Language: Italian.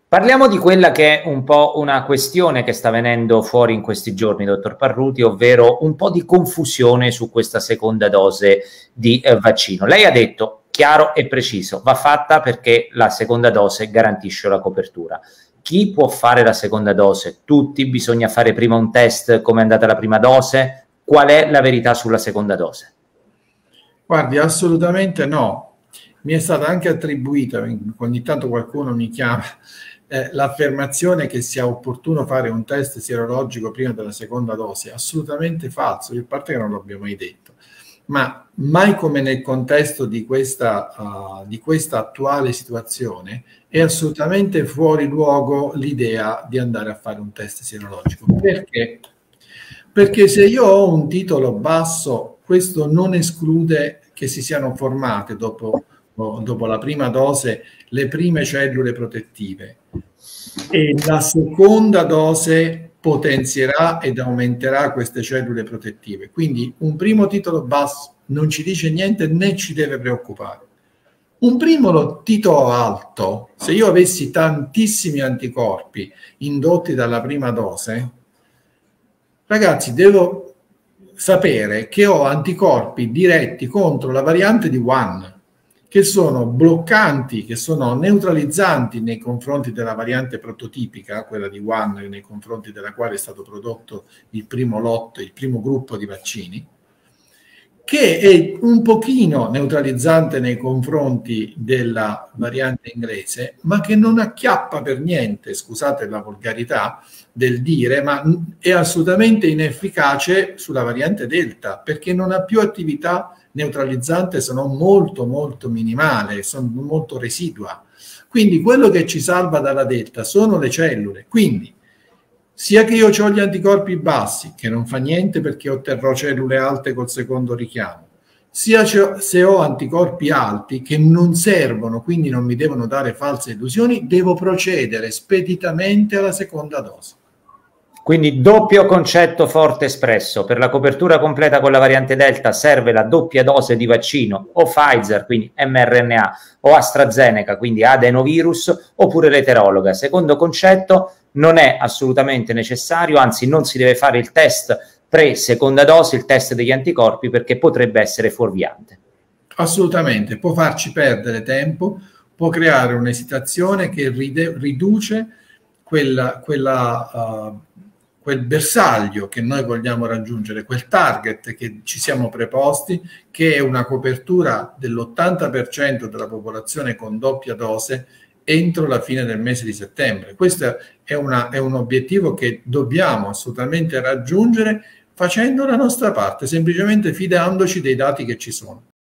Parliamo di quella che è un po' una questione che sta venendo fuori in questi giorni, dottor Parruti, ovvero un po' di confusione su questa seconda dose di vaccino. Lei ha detto chiaro e preciso, va fatta perché la seconda dose garantisce la copertura. Chi può fare la seconda dose? Tutti? Bisogna fare prima un test come è andata la prima dose? Qual è la verità sulla seconda dose? Guardi, assolutamente no. Mi è stata anche attribuita, ogni tanto qualcuno mi chiama, l'affermazione che sia opportuno fare un test sierologico prima della seconda dose. Assolutamente falso, a parte che non l'abbiamo mai detto. Ma mai come nel contesto di questa attuale situazione è assolutamente fuori luogo l'idea di andare a fare un test sierologico. Perché? Perché se io ho un titolo basso, questo non esclude che si siano formate dopo la prima dose le prime cellule protettive e la seconda dose potenzierà ed aumenterà queste cellule protettive. Quindi un primo titolo basso non ci dice niente né ci deve preoccupare. Un primo titolo alto, se io avessi tantissimi anticorpi indotti dalla prima dose, ragazzi, devo sapere che ho anticorpi diretti contro la variante di Wuhan, che sono bloccanti, che sono neutralizzanti nei confronti della variante prototipica, quella di Wuhan, nei confronti della quale è stato prodotto il primo lotto, il primo gruppo di vaccini, che è un pochino neutralizzante nei confronti della variante inglese, ma che non acchiappa per niente, scusate la volgarità del dire, ma è assolutamente inefficace sulla variante Delta, perché non ha più attività neutralizzante, sono molto molto minimale, sono molto residua. Quindi quello che ci salva dalla Delta sono le cellule. Quindi sia che io ho gli anticorpi bassi, che non fa niente perché otterrò cellule alte col secondo richiamo, sia se ho anticorpi alti che non servono, quindi non mi devono dare false illusioni, devo procedere speditamente alla seconda dose. Quindi doppio concetto forte espresso: per la copertura completa con la variante Delta serve la doppia dose di vaccino, o Pfizer, quindi mRNA, o AstraZeneca, quindi adenovirus, oppure l'eterologa. Secondo concetto, non è assolutamente necessario, anzi non si deve fare il test pre-seconda dose, il test degli anticorpi, perché potrebbe essere fuorviante. Assolutamente, può farci perdere tempo, può creare un'esitazione che riduce quel bersaglio che noi vogliamo raggiungere, quel target che ci siamo preposti, che è una copertura dell'80% della popolazione con doppia dose entro la fine del mese di settembre. Questo è un obiettivo che dobbiamo assolutamente raggiungere facendo la nostra parte, semplicemente fidandoci dei dati che ci sono.